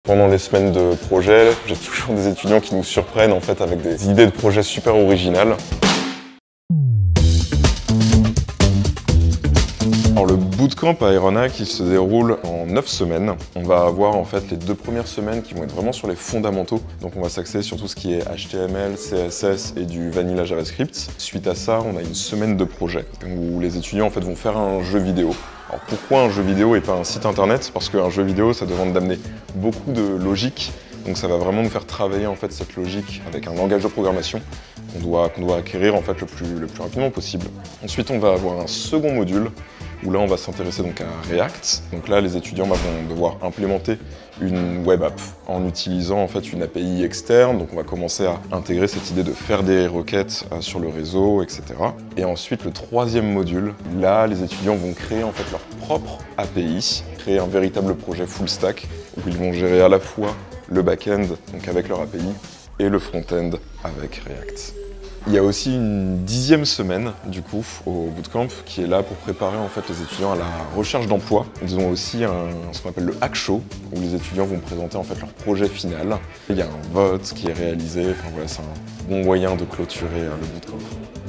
Pendant les semaines de projet, j'ai toujours des étudiants qui nous surprennent en fait avec des idées de projets super originales. Alors le bootcamp à Aeronac, il se déroule en 9 semaines. On va avoir en fait les 2 premières semaines qui vont être vraiment sur les fondamentaux. Donc on va s'axer sur tout ce qui est HTML, CSS et du vanilla JavaScript. Suite à ça, on a une semaine de projet où les étudiants en fait vont faire un jeu vidéo. Alors pourquoi un jeu vidéo et pas un site internet? Parce qu'un jeu vidéo, ça demande d'amener beaucoup de logique. Donc ça va vraiment nous faire travailler en fait cette logique avec un langage de programmation qu'on doit acquérir en fait le plus rapidement possible. Ensuite, on va avoir un second module où là on va s'intéresser donc à React. Donc là les étudiants vont devoir implémenter une web app en utilisant en fait une API externe. Donc on va commencer à intégrer cette idée de faire des requêtes sur le réseau, etc. Et ensuite le troisième module, là les étudiants vont créer en fait leur propre API, créer un véritable projet full stack où ils vont gérer à la fois le back-end donc avec leur API et le front-end avec React. Il y a aussi une 10e semaine du coup au bootcamp qui est là pour préparer en fait les étudiants à la recherche d'emploi. Ils ont aussi ce qu'on appelle le hack show où les étudiants vont présenter en fait leur projet final. Il y a un vote qui est réalisé, enfin voilà, c'est un bon moyen de clôturer le bootcamp.